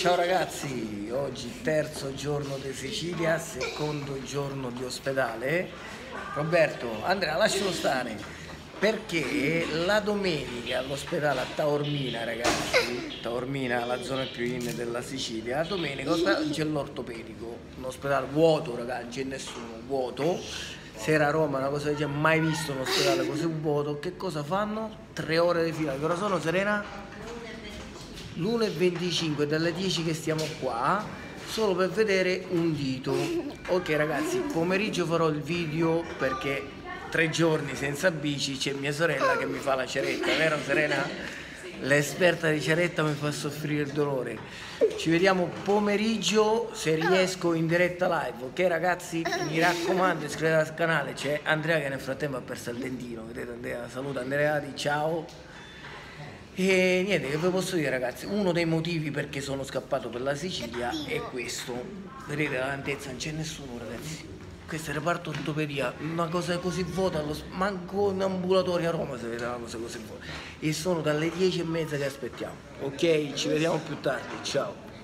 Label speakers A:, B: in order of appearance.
A: Ciao ragazzi, oggi terzo giorno di Sicilia, secondo giorno di ospedale. Roberto, Andrea, lascialo stare, perché la domenica all'ospedale a Taormina, ragazzi, Taormina, la zona più in della Sicilia, domenica c'è l'ortopedico, un ospedale vuoto, ragazzi, c'è nessuno, vuoto. Se era a Roma una cosa che mai visto un ospedale così vuoto, che cosa fanno? 3 ore di fila, che ora sono, Serena? L'1:25, dalle 10 che stiamo qua, solo per vedere un dito. Ok ragazzi, pomeriggio farò il video perché 3 giorni senza bici, c'è mia sorella che mi fa la ceretta, vero Serena? L'esperta di ceretta mi fa soffrire il dolore. Ci vediamo pomeriggio se riesco in diretta live, ok ragazzi? Mi raccomando, iscrivetevi al canale, c'è Andrea che nel frattempo ha perso il dentino, vedete Andrea? Saluta Andrea, di ciao. E niente, che vi posso dire ragazzi, uno dei motivi perché sono scappato per la Sicilia è questo. Vedete l'altezza, non c'è nessuno ragazzi. Questo è il reparto ortopedia, una cosa così vuota, manco in ambulatorio a Roma se vede una cosa così vuota. E sono dalle 10:30 che aspettiamo. Ok, ci vediamo più tardi, ciao.